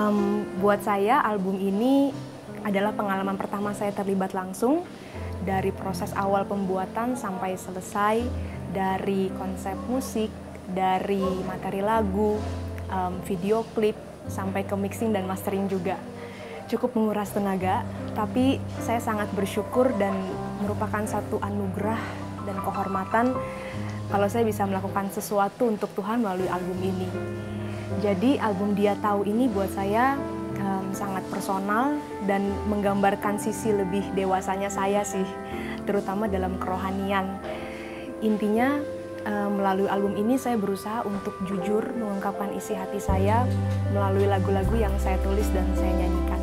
Buat saya album ini adalah pengalaman pertama saya terlibat langsung dari proses awal pembuatan sampai selesai, dari konsep musik, dari materi lagu, video klip, sampai ke mixing dan mastering juga. Cukup menguras tenaga, tapi saya sangat bersyukur dan merupakan satu anugerah dan kehormatan kalau saya bisa melakukan sesuatu untuk Tuhan melalui album ini. Jadi album Dia Tahu ini buat saya sangat personal dan menggambarkan sisi lebih dewasanya saya sih, terutama dalam kerohanian. Intinya melalui album ini saya berusaha untuk jujur mengungkapkan isi hati saya melalui lagu-lagu yang saya tulis dan saya nyanyikan.